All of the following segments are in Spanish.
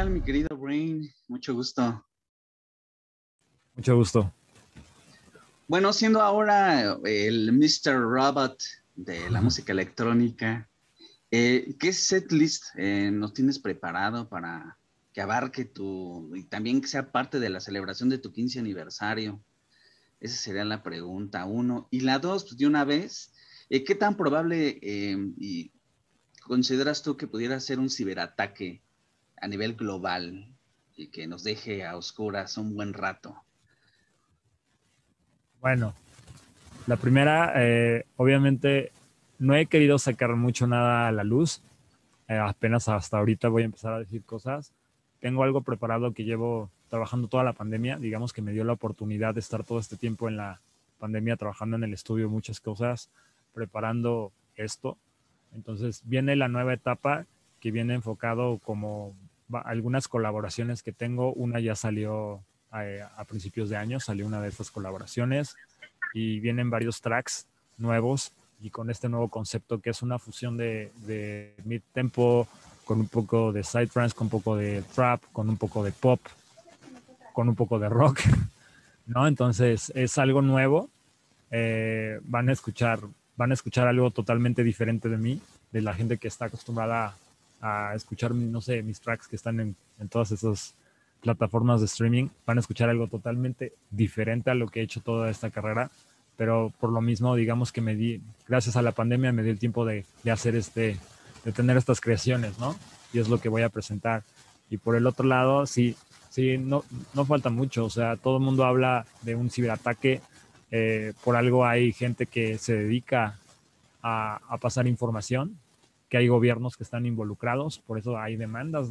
tal, mi querido Brain? Mucho gusto. Mucho gusto. Bueno, siendo ahora el Mr. Robot de la música electrónica, ¿qué setlist nos tienes preparado para que abarque y también que sea parte de la celebración de tu 15 aniversario? Esa sería la pregunta uno. Y la dos, pues de una vez, ¿qué tan probable y consideras tú que pudiera ser un ciberataque a nivel global y que nos deje a oscuras un buen rato? Bueno, la primera, obviamente no he querido sacar mucho nada a la luz. Apenas hasta ahorita voy a empezar a decir cosas. Tengo algo preparado que llevo trabajando toda la pandemia. Digamos que me dio la oportunidad de estar todo este tiempo en la pandemia trabajando en el estudio, muchas cosas, preparando esto. Entonces viene la nueva etapa que viene enfocado como algunas colaboraciones que tengo. Una ya salió a principios de año, salió una de estas colaboraciones y vienen varios tracks nuevos y con este nuevo concepto que es una fusión de mid-tempo con un poco de psytrance, con un poco de trap, con un poco de pop, con un poco de rock, ¿no? Entonces es algo nuevo. Van a escuchar algo totalmente diferente de mí, de la gente que está acostumbrada a escuchar, no sé, mis tracks que están en todas esas plataformas de streaming. Van a escuchar algo totalmente diferente a lo que he hecho toda esta carrera, pero por lo mismo, digamos que gracias a la pandemia, me di el tiempo de hacer de tener estas creaciones, ¿no? Y es lo que voy a presentar. Y por el otro lado, sí, sí, no falta mucho. O sea, todo el mundo habla de un ciberataque. Por algo hay gente que se dedica a pasar información, que hay gobiernos que están involucrados, por eso hay demandas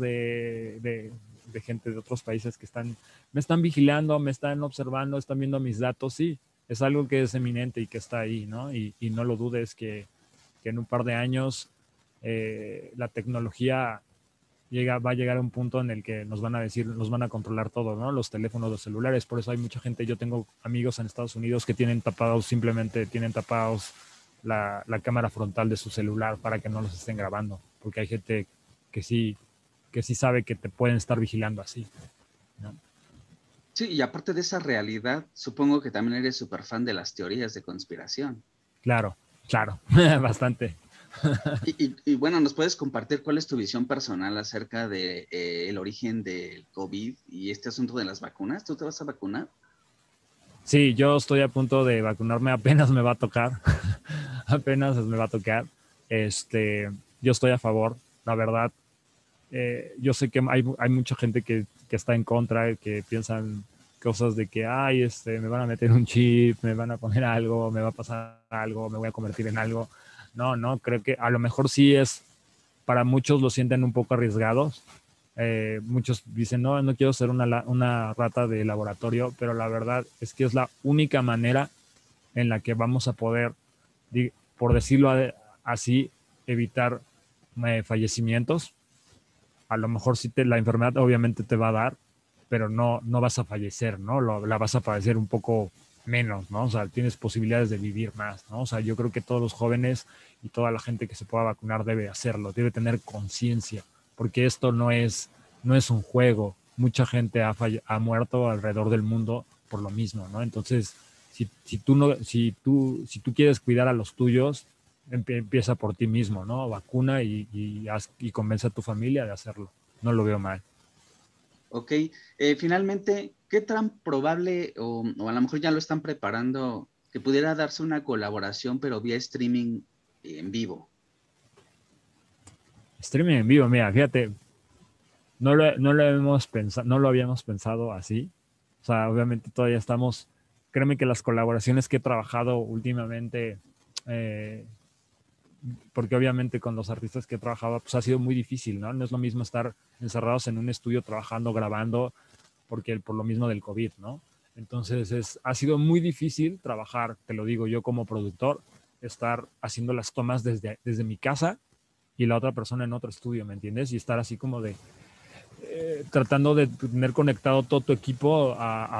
de gente de otros países que me están vigilando, me están observando, están viendo mis datos. Sí, es algo que es eminente y que está ahí, ¿no? Y no lo dudes que en un par de años la tecnología va a llegar a un punto en el que nos van a decir, nos van a controlar todo, ¿no? Los teléfonos, los celulares. Por eso hay mucha gente, yo tengo amigos en Estados Unidos que simplemente tienen tapados la cámara frontal de su celular para que no los estén grabando, porque hay gente que sí, que sí sabe que te pueden estar vigilando así, ¿no? Sí, y aparte de esa realidad, supongo que también eres súper fan de las teorías de conspiración. Claro, claro, bastante. Y bueno, ¿nos puedes compartir cuál es tu visión personal acerca de el origen del COVID y este asunto de las vacunas? ¿Tú te vas a vacunar? Sí, yo estoy a punto de vacunarme, apenas me va a tocar, apenas me va a tocar. Yo estoy a favor, la verdad. Yo sé que hay mucha gente que está en contra, que piensan cosas de que, ay, me van a meter un chip, me van a poner algo, me va a pasar algo, me voy a convertir en algo. No, no, creo que a lo mejor sí para muchos lo sienten un poco arriesgados. Muchos dicen, no, no quiero ser una rata de laboratorio, pero la verdad es que es la única manera en la que vamos a poder, por decirlo así, evitar fallecimientos. A lo mejor sí la enfermedad obviamente te va a dar, pero no vas a fallecer, ¿no? La vas a padecer un poco menos, ¿no? O sea, tienes posibilidades de vivir más, ¿no? O sea, yo creo que todos los jóvenes y toda la gente que se pueda vacunar debe hacerlo, debe tener conciencia, porque esto no es un juego. Mucha gente ha muerto alrededor del mundo por lo mismo, ¿no? Entonces, si tú quieres cuidar a los tuyos, empieza por ti mismo, ¿no? Vacuna y convence a tu familia de hacerlo. No lo veo mal. Ok, finalmente, ¿qué tan probable o a lo mejor ya lo están preparando que pudiera darse una colaboración pero vía streaming en vivo? Streaming en vivo, mira, fíjate, no lo habíamos pensado así. O sea, obviamente todavía créeme que las colaboraciones que he trabajado últimamente, eh, porque obviamente con los artistas que he trabajado, pues ha sido muy difícil, ¿no? No es lo mismo estar encerrados en un estudio trabajando, grabando, porque por lo mismo del COVID, ¿no? Entonces ha sido muy difícil trabajar, te lo digo yo como productor, estar haciendo las tomas desde mi casa y la otra persona en otro estudio, ¿me entiendes? Y estar así como tratando de tener conectado todo tu equipo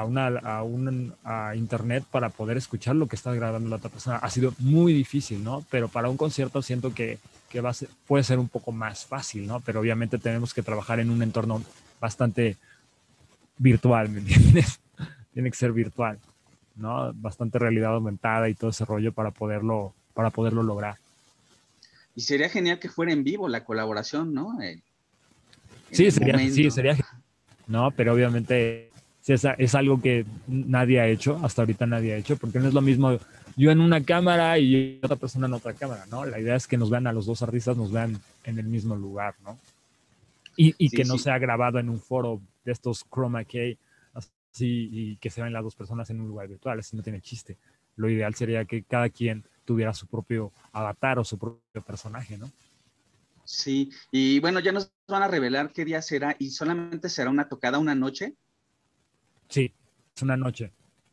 a internet para poder escuchar lo que está grabando la otra persona. Ha sido muy difícil, ¿no? Pero para un concierto siento que puede ser un poco más fácil, ¿no? Pero obviamente tenemos que trabajar en un entorno bastante virtual, ¿me entiendes? Tiene que ser virtual, ¿no? Bastante realidad aumentada y todo ese rollo para poderlo lograr. Y sería genial que fuera en vivo la colaboración, ¿no? En Sí, el momento. sería, ¿no? Pero obviamente sí, es algo que nadie ha hecho, hasta ahorita nadie ha hecho, porque no es lo mismo yo en una cámara y otra persona en otra cámara, ¿no? La idea es que nos vean a los dos artistas, nos vean en el mismo lugar, ¿no? Y Sí, que no sí. sea grabado en un foro de estos chroma key, así, y que se vean las dos personas en un lugar virtual, así no tiene chiste. Lo ideal sería que cada quien tuviera su propio avatar o su propio personaje, ¿no? Sí, y bueno, ya nos van a revelar qué día será y solamente será una tocada una noche. Sí, es una noche.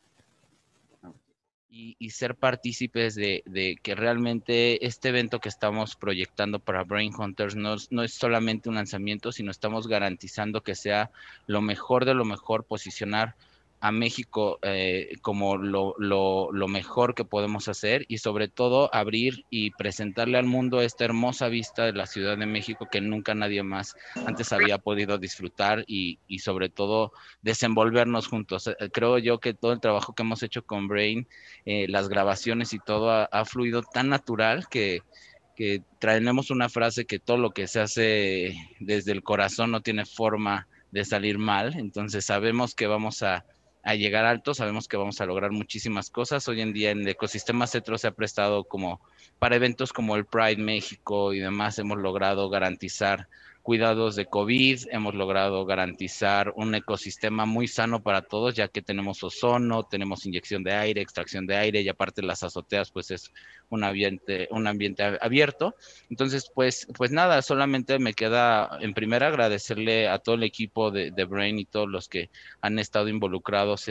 Y ser partícipes de que realmente este evento que estamos proyectando para Brain Hunters no es solamente un lanzamiento, sino estamos garantizando que sea lo mejor de lo mejor, posicionar a México como lo mejor que podemos hacer y sobre todo abrir y presentarle al mundo esta hermosa vista de la Ciudad de México que nunca nadie más antes había podido disfrutar y sobre todo desenvolvernos juntos. Creo yo que todo el trabajo que hemos hecho con Brain, las grabaciones y todo ha fluido tan natural que traemos una frase que todo lo que se hace desde el corazón no tiene forma de salir mal, entonces sabemos que vamos a llegar alto, sabemos que vamos a lograr muchísimas cosas. Hoy en día en el ecosistema Cetro se ha prestado como para eventos como el Pride México y demás, hemos logrado garantizar cuidados de COVID, hemos logrado garantizar un ecosistema muy sano para todos, ya que tenemos ozono, tenemos inyección de aire, extracción de aire y aparte las azoteas pues es un ambiente abierto. Entonces, pues nada, solamente me queda en primera agradecerle a todo el equipo de Brain y todos los que han estado involucrados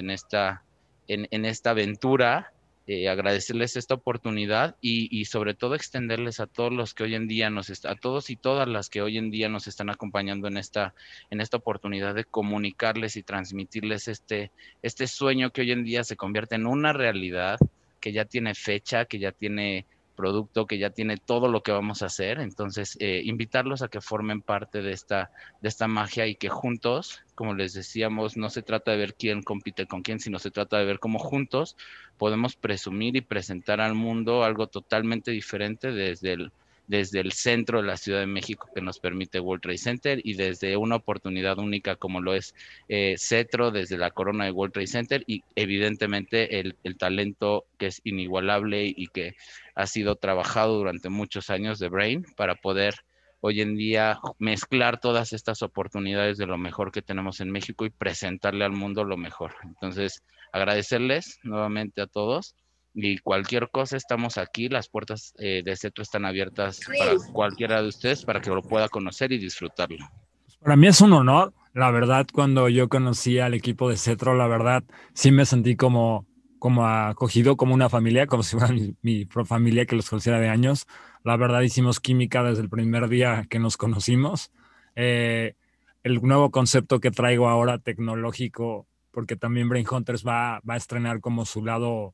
en esta aventura, agradecerles esta oportunidad y sobre todo extenderles a todos los que hoy en día a todos y todas las que hoy en día nos están acompañando en esta oportunidad de comunicarles y transmitirles este sueño que hoy en día se convierte en una realidad, que ya tiene fecha, que ya tiene producto, que ya tiene todo lo que vamos a hacer. Entonces, invitarlos a que formen parte de esta magia y que juntos, como les decíamos, no se trata de ver quién compite con quién, sino se trata de ver cómo juntos podemos presumir y presentar al mundo algo totalmente diferente desde el centro de la Ciudad de México que nos permite World Trade Center y desde una oportunidad única como lo es Cetro, desde la corona de World Trade Center y evidentemente el talento que es inigualable y que ha sido trabajado durante muchos años de Brain para poder hoy en día mezclar todas estas oportunidades de lo mejor que tenemos en México y presentarle al mundo lo mejor. Entonces, agradecerles nuevamente a todos y cualquier cosa estamos aquí, las puertas de Cetro están abiertas para cualquiera de ustedes para que lo pueda conocer y disfrutarlo. Para mí es un honor, la verdad, cuando yo conocí al equipo de Cetro, la verdad, sí me sentí como acogido, como una familia, como si fuera mi familia que los conociera de años. La verdad, hicimos química desde el primer día que nos conocimos. Eh, el nuevo concepto que traigo ahora tecnológico, porque también Brain Hunters va a estrenar como su lado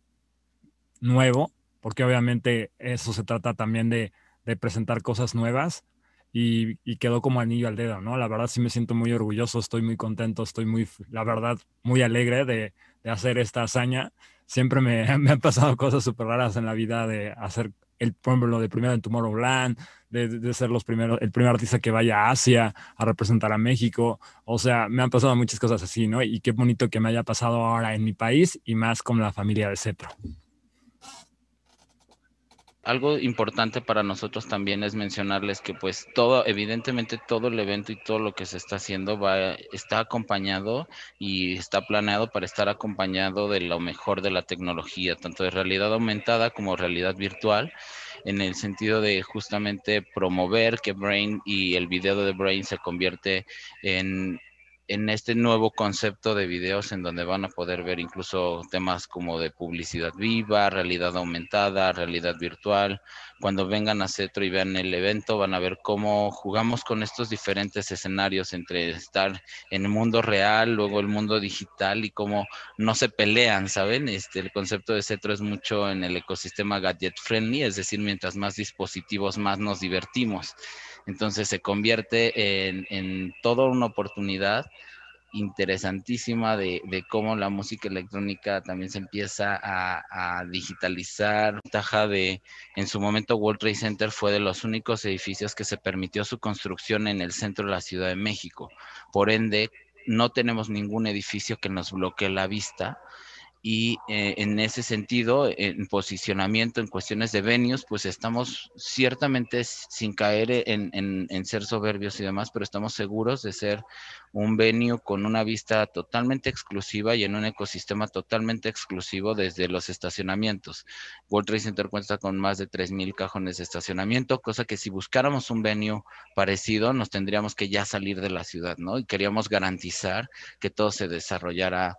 nuevo, porque obviamente eso se trata también de presentar cosas nuevas y quedó como anillo al dedo, ¿no? La verdad sí me siento muy orgulloso, estoy muy contento, estoy muy, la verdad, muy alegre de hacer esta hazaña. Siempre me han pasado cosas súper raras en la vida de hacer por ejemplo, lo de primero en Tomorrowland, de ser el primer artista que vaya a Asia a representar a México. O sea, me han pasado muchas cosas así, ¿no? Y qué bonito que me haya pasado ahora en mi país y más con la familia de Cetro. Algo importante para nosotros también es mencionarles que pues evidentemente todo el evento y todo lo que se está haciendo está acompañado y está planeado para estar acompañado de lo mejor de la tecnología, tanto de realidad aumentada como realidad virtual, en el sentido de justamente promover que Brain y el video de Brain se convierte en este nuevo concepto de videos en donde van a poder ver incluso temas como de publicidad viva, realidad aumentada, realidad virtual. Cuando vengan a Cetro y vean el evento, van a ver cómo jugamos con estos diferentes escenarios entre estar en el mundo real, luego el mundo digital y cómo no se pelean, ¿saben? El concepto de Cetro es mucho en el ecosistema gadget friendly, es decir, mientras más dispositivos, más nos divertimos. Entonces se convierte en toda una oportunidad interesantísima de cómo la música electrónica también se empieza a digitalizar. Ventaja de, en su momento, World Trade Center fue de los únicos edificios que se permitió su construcción en el centro de la Ciudad de México. Por ende, no tenemos ningún edificio que nos bloquee la vista. Y en ese sentido, en posicionamiento, en cuestiones de venues, pues estamos ciertamente sin caer en ser soberbios y demás, pero estamos seguros de ser un venue con una vista totalmente exclusiva y en un ecosistema totalmente exclusivo desde los estacionamientos. World Trade Center cuenta con más de 3,000 cajones de estacionamiento, cosa que si buscáramos un venue parecido, nos tendríamos que ya salir de la ciudad, ¿no? Y queríamos garantizar que todo se desarrollara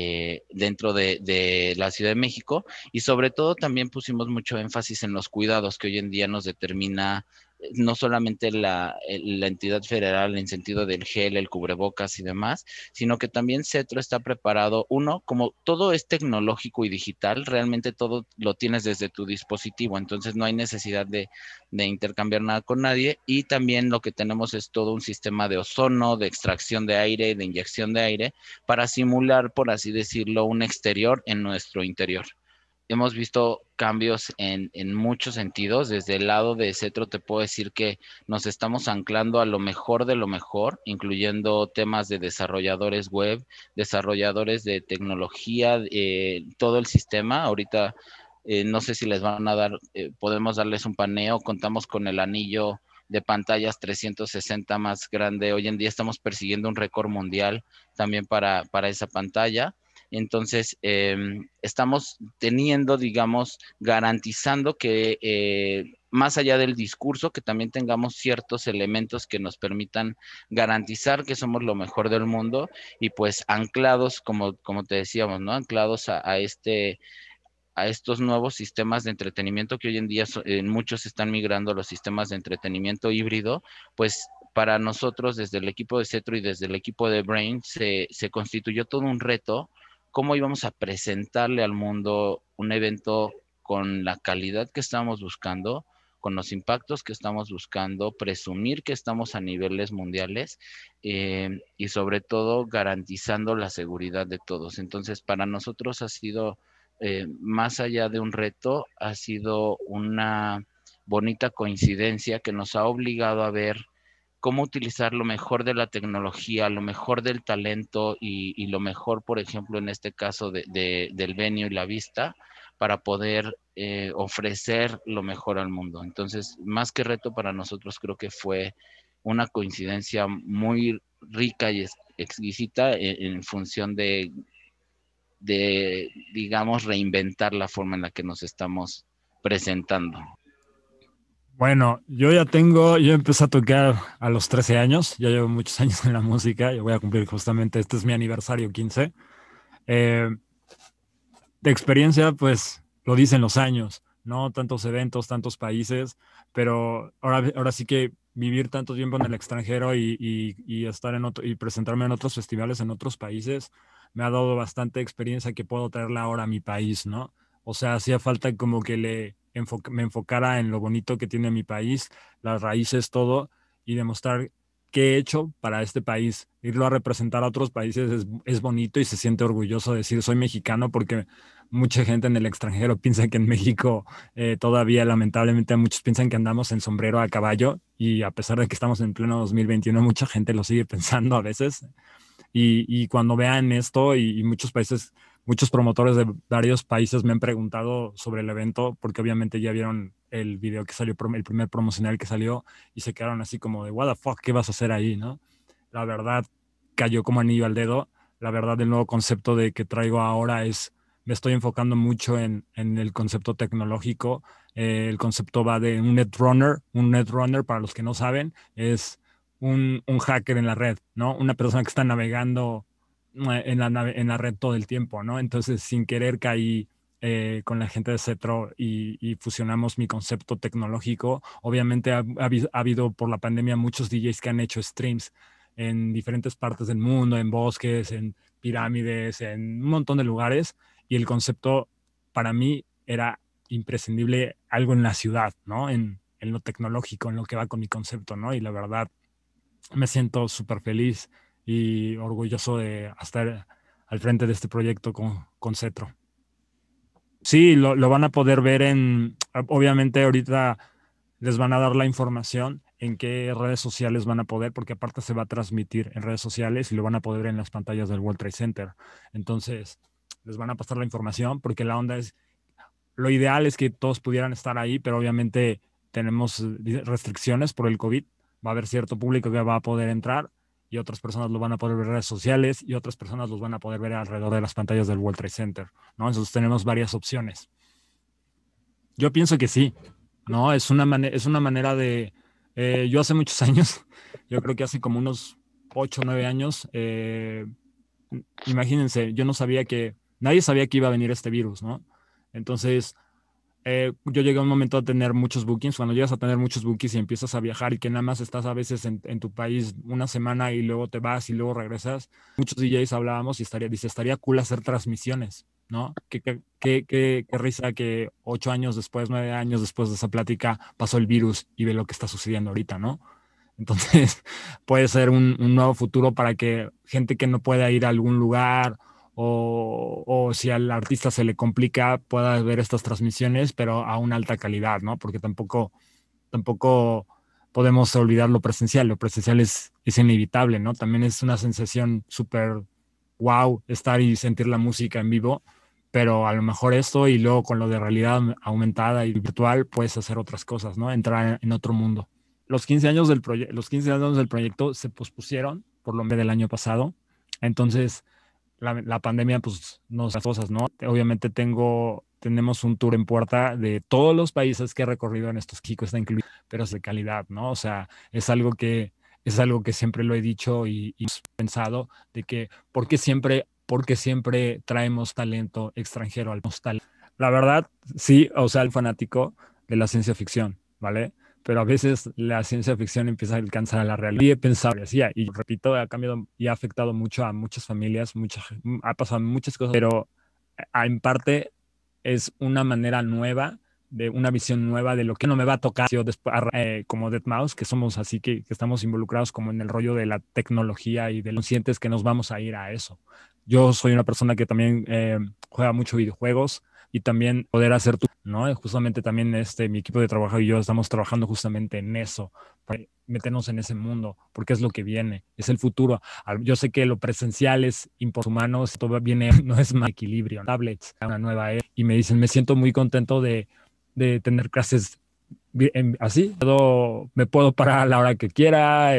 dentro de la Ciudad de México, y sobre todo también pusimos mucho énfasis en los cuidados que hoy en día nos determina no solamente la entidad federal en sentido del gel, el cubrebocas y demás, sino que también CETRO está preparado, uno, como todo es tecnológico y digital, realmente todo lo tienes desde tu dispositivo, entonces no hay necesidad de intercambiar nada con nadie, y también lo que tenemos es todo un sistema de ozono, de extracción de aire, de inyección de aire, para simular, por así decirlo, un exterior en nuestro interior. Hemos visto cambios en muchos sentidos. Desde el lado de CETRO te puedo decir que nos estamos anclando a lo mejor de lo mejor, incluyendo temas de desarrolladores web, desarrolladores de tecnología, todo el sistema. Ahorita no sé si les van a dar, podemos darles un paneo, contamos con el anillo de pantallas 360 más grande. Hoy en día estamos persiguiendo un récord mundial también para esa pantalla. Entonces, estamos teniendo, digamos, garantizando que más allá del discurso, que también tengamos ciertos elementos que nos permitan garantizar que somos lo mejor del mundo, y pues anclados, como te decíamos, ¿no? Anclados a estos nuevos sistemas de entretenimiento que hoy en día muchos están migrando a los sistemas de entretenimiento híbrido. Pues para nosotros desde el equipo de Cetro y desde el equipo de Brain se constituyó todo un reto cómo íbamos a presentarle al mundo un evento con la calidad que estamos buscando, con los impactos que estamos buscando, presumir que estamos a niveles mundiales, y sobre todo garantizando la seguridad de todos. Entonces, para nosotros ha sido, más allá de un reto, ha sido una bonita coincidencia que nos ha obligado a ver cómo utilizar lo mejor de la tecnología, lo mejor del talento y lo mejor, por ejemplo, en este caso del venue y la vista, para poder ofrecer lo mejor al mundo. Entonces, más que reto para nosotros, creo que fue una coincidencia muy rica y exquisita en función digamos, reinventar la forma en la que nos estamos presentando. Bueno, yo empecé a tocar a los 13 años, ya llevo muchos años en la música, yo voy a cumplir justamente, este es mi aniversario 15. De experiencia, pues lo dicen los años, ¿no? Tantos eventos, tantos países, pero ahora sí que vivir tanto tiempo en el extranjero y estar y presentarme en otros festivales en otros países me ha dado bastante experiencia que puedo traerla ahora a mi país, ¿no? O sea, hacía falta como que me enfocara en lo bonito que tiene mi país, las raíces, todo, y demostrar qué he hecho para este país. Irlo a representar a otros países es bonito y se siente orgulloso de decir soy mexicano, porque mucha gente en el extranjero piensa que en México todavía lamentablemente muchos piensan que andamos en sombrero a caballo, y a pesar de que estamos en pleno 2021 mucha gente lo sigue pensando a veces. Y cuando vean esto, y muchos países, muchos promotores de varios países me han preguntado sobre el evento, porque obviamente ya vieron el video que salió, el primer promocional que salió, y se quedaron así como de, what the fuck, ¿qué vas a hacer ahí, no? La verdad, cayó como anillo al dedo. La verdad, el nuevo concepto de que traigo ahora me estoy enfocando mucho en el concepto tecnológico. El concepto va de un netrunner. Un netrunner, para los que no saben, es un hacker en la red, ¿no? Una persona que está navegando en la red todo el tiempo, ¿no? Entonces, sin querer caí con la gente de Cetro y fusionamos mi concepto tecnológico. Obviamente ha habido por la pandemia muchos DJs que han hecho streams en diferentes partes del mundo, en bosques, en pirámides, en un montón de lugares, y el concepto para mí era imprescindible algo en la ciudad, ¿no? En lo tecnológico, en lo que va con mi concepto, ¿no? Y la verdad, me siento súper feliz y orgulloso de estar al frente de este proyecto con Cetro. Sí, lo van a poder ver obviamente ahorita les van a dar la información en qué redes sociales van a poder, porque aparte se va a transmitir en redes sociales y lo van a poder ver en las pantallas del World Trade Center. Entonces, les van a pasar la información porque la onda es, lo ideal es que todos pudieran estar ahí, pero obviamente tenemos restricciones por el COVID. Va a haber cierto público que va a poder entrar y otras personas lo van a poder ver en redes sociales y otras personas los van a poder ver alrededor de las pantallas del World Trade Center, ¿no? Entonces tenemos varias opciones. Yo pienso que sí, ¿no? Es una manera de... yo hace muchos años, yo creo que hace como unos 8 o 9 años, imagínense, yo no sabía nadie sabía que iba a venir este virus, ¿no? Entonces, yo llegué a un momento a tener muchos bookings. Cuando llegas a tener muchos bookings y empiezas a viajar y que nada más estás a veces en tu país una semana y luego te vas y luego regresas, muchos DJs hablábamos y estaría cool hacer transmisiones, ¿no? Qué risa que 8 años después, 9 años después de esa plática pasó el virus y ve lo que está sucediendo ahorita, ¿no? Entonces, puede ser un nuevo futuro para que gente que no pueda ir a algún lugar o si al artista se le complica, pueda ver estas transmisiones, pero a una alta calidad, ¿no? Porque tampoco podemos olvidar lo presencial. Lo presencial es inevitable, ¿no? También es una sensación súper wow estar y sentir la música en vivo, pero a lo mejor esto y luego con lo de realidad aumentada y virtual puedes hacer otras cosas, ¿no? Entrar en otro mundo. Los 15 años los 15 años del proyecto se pospusieron por lo menos del año pasado. Entonces, la pandemia, pues, nos hace cosas, ¿no? Obviamente tenemos un tour en puerta de todos los países que he recorrido en estos Kiko está incluido, pero es de calidad, ¿no? O sea, es algo que siempre lo he dicho y pensado de que, porque siempre traemos talento extranjero al hostal? La verdad, sí, o sea, el fanático de la ciencia ficción, ¿vale? Pero a veces la ciencia ficción empieza a alcanzar a la realidad. Y he pensado, y así, y repito, ha cambiado y ha afectado mucho a muchas familias, ha pasado muchas cosas, pero en parte es una manera nueva, de una visión nueva de lo que no me va a tocar después, como Deadmau5, que somos así, que estamos involucrados como en el rollo de la tecnología y de los conscientes que nos vamos a ir a eso. Yo soy una persona que también juega mucho videojuegos y también poder hacer ¿no? Y justamente también mi equipo de trabajo y yo estamos trabajando justamente en eso, para meternos en ese mundo, porque es lo que viene, es el futuro. Yo sé que lo presencial es humanos, todo viene, no es más equilibrio, tablets, una nueva era, y me dicen, me siento muy contento de tener clases así, me puedo parar a la hora que quiera,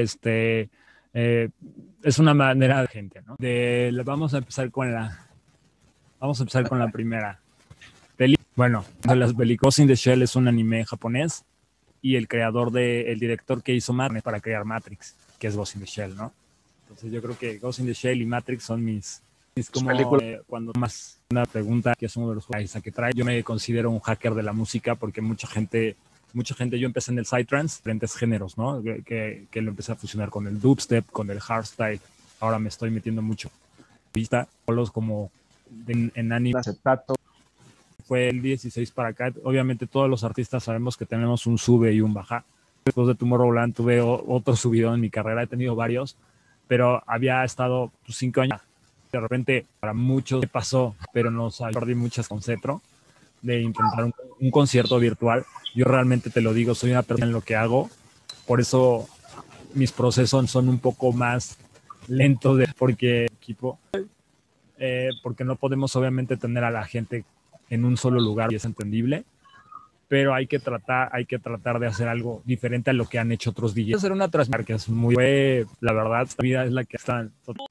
es una manera de gente, ¿no? Vamos a empezar con la primera. Bueno, las Ghost in the Shell es un anime japonés y el director que hizo Matrix para crear Matrix, que es Ghost in the Shell, ¿no? Entonces yo creo que Ghost in the Shell y Matrix son mis como cuando más una pregunta que es uno de los juegos que trae. Yo me considero un hacker de la música porque mucha gente, yo empecé en el psytrance, diferentes géneros, ¿no? Que lo empecé a fusionar con el dubstep, con el hardstyle. Ahora me estoy metiendo mucho. Vista, como en anime acetato. Fue el 16 para acá. Obviamente todos los artistas sabemos que tenemos un sube y un baja. Después de Tomorrowland tuve otro subidón en mi carrera. He tenido varios, pero había estado 5 años. De repente, para muchos pasó, pero nos perdí muchas con Cetro de intentar un concierto virtual. Yo realmente te lo digo, soy una persona en lo que hago. Por eso mis procesos son un poco más lentos porque no podemos obviamente tener a la gente en un solo lugar y es entendible, pero hay que tratar de hacer algo diferente a lo que han hecho otros DJs. Hacer una transmisión que es muy la verdad, esta vida es la que está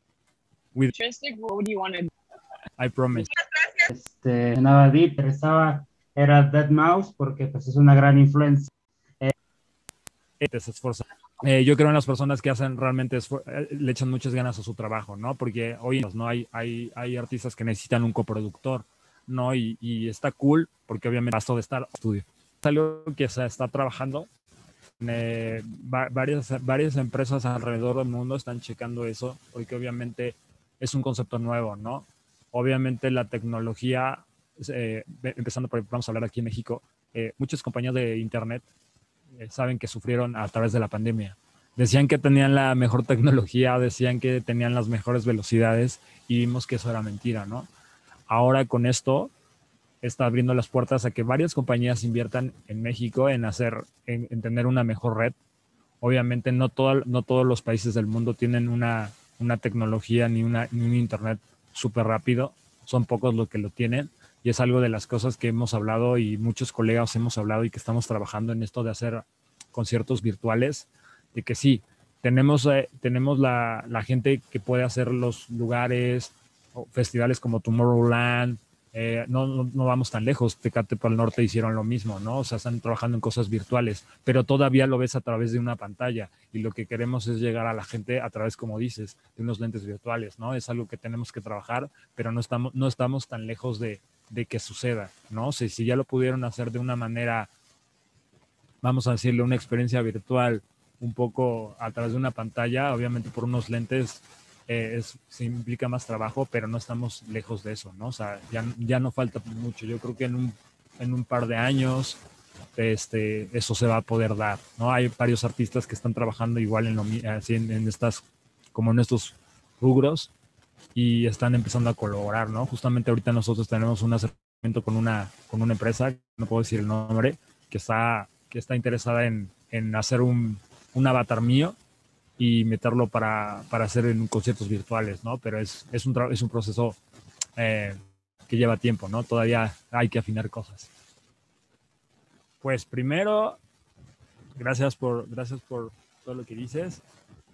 I promise. Navadí interesaba era Deadmau5 porque pues es una gran influencia. Se esfuerza. Yo creo en las personas que hacen realmente le echan muchas ganas a su trabajo, ¿no? Porque hoy no hay artistas que necesitan un coproductor, ¿no? Y está cool porque obviamente paso de estar estudio. Es algo que se está trabajando. Varias empresas alrededor del mundo están checando eso porque obviamente es un concepto nuevo, ¿no? Obviamente la tecnología, empezando por, vamos a hablar aquí en México, muchas compañías de internet saben que sufrieron a través de la pandemia. decían que tenían la mejor tecnología, decían que tenían las mejores velocidades y vimos que eso era mentira, ¿no? Ahora con esto está abriendo las puertas a que varias compañías inviertan en México en tener una mejor red. Obviamente no todos los países del mundo tienen una tecnología ni un internet súper rápido, son pocos los que lo tienen y es algo de las cosas que hemos hablado y muchos colegas hemos hablado y que estamos trabajando en esto de hacer conciertos virtuales, de que sí, tenemos la gente que puede hacer los lugares, festivales como Tomorrowland, no vamos tan lejos, Tecate Pal Norte hicieron lo mismo, ¿no? O sea, están trabajando en cosas virtuales, pero todavía lo ves a través de una pantalla y lo que queremos es llegar a la gente a través, como dices, de unos lentes virtuales, ¿no? Es algo que tenemos que trabajar, pero no estamos tan lejos de que suceda, ¿no? O sea, si ya lo pudieron hacer de una manera, vamos a decirle, una experiencia virtual un poco a través de una pantalla, obviamente por unos lentes se implica más trabajo, pero no estamos lejos de eso, ¿no? O sea, ya no falta mucho. Yo creo que en un par de años eso se va a poder dar, ¿no? Hay varios artistas que están trabajando igual así en estas, como en estos rubros y están empezando a colaborar, ¿no? Justamente ahorita nosotros tenemos un acercamiento con una empresa, no puedo decir el nombre, que está interesada en hacer un avatar mío y meterlo para hacer en conciertos virtuales, ¿no? Pero es un proceso que lleva tiempo, ¿no? Todavía hay que afinar cosas. Pues primero, gracias por todo lo que dices.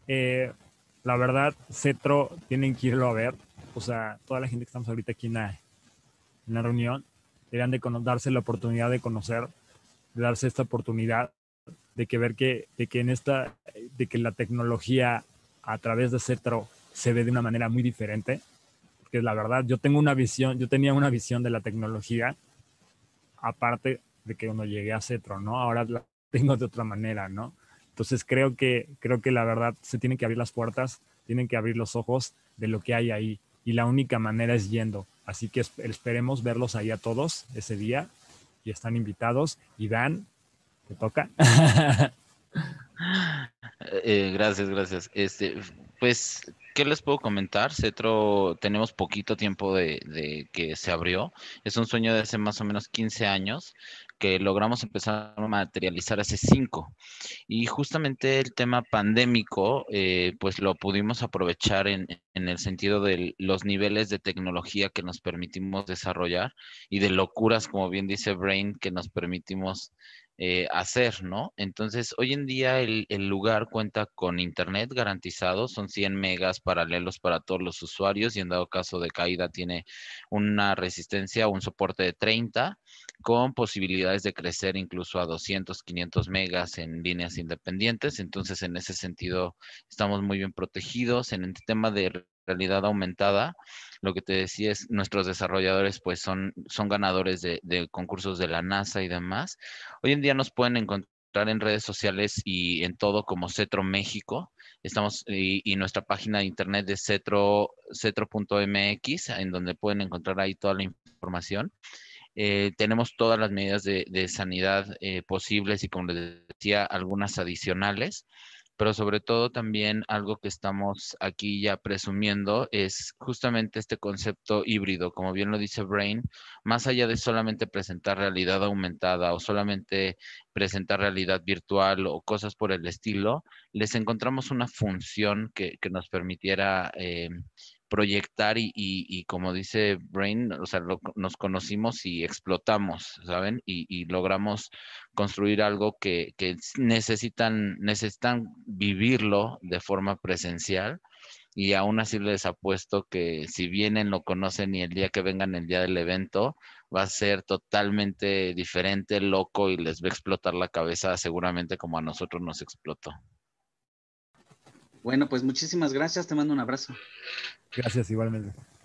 La verdad, Cetro, tienen que irlo a ver. O sea, toda la gente que estamos ahorita aquí en la reunión, deberían de darse la oportunidad de conocer, de darse esta oportunidad de que ver de que la tecnología a través de Cetro se ve de una manera muy diferente. Porque la verdad, yo tenía una visión de la tecnología, aparte de que uno llegué a Cetro, ¿no? Ahora la tengo de otra manera, ¿no? Entonces creo que la verdad se tienen que abrir las puertas, tienen que abrir los ojos de lo que hay ahí. Y la única manera es yendo. Así que esperemos verlos ahí a todos ese día. Y están invitados. Y Dan, te toca. Gracias, gracias. Pues, ¿qué les puedo comentar? Cetro, tenemos poquito tiempo de que se abrió. Es un sueño de hace más o menos 15 años que logramos empezar a materializar hace 5. Y justamente el tema pandémico, pues lo pudimos aprovechar en el sentido de los niveles de tecnología que nos permitimos desarrollar y de locuras, como bien dice Brain, que nos permitimos hacer, ¿no? Entonces, hoy en día el lugar cuenta con internet garantizado, son 100 megas paralelos para todos los usuarios y en dado caso de caída tiene una resistencia o un soporte de 30 con posibilidades de crecer incluso a 200, 500 megas en líneas independientes. Entonces, en ese sentido, estamos muy bien protegidos. En el tema de realidad aumentada, lo que te decía es, nuestros desarrolladores pues son ganadores de concursos de la NASA y demás. Hoy en día nos pueden encontrar en redes sociales y en todo como Cetro México. Estamos y nuestra página de internet de cetro.mx, en donde pueden encontrar ahí toda la información. Tenemos todas las medidas de sanidad posibles y, como les decía, algunas adicionales, pero sobre todo también algo que estamos aquí ya presumiendo es justamente este concepto híbrido, como bien lo dice Brain, más allá de solamente presentar realidad aumentada o solamente presentar realidad virtual o cosas por el estilo, les encontramos una función que nos permitiera proyectar y como dice Brain, o sea, nos conocimos y explotamos, ¿saben? Y logramos construir algo que necesitan vivirlo de forma presencial. Y aún así les apuesto que si vienen, lo conocen y el día que vengan, el día del evento, va a ser totalmente diferente, loco y les va a explotar la cabeza seguramente como a nosotros nos explotó. Bueno, pues muchísimas gracias, te mando un abrazo. Gracias igualmente.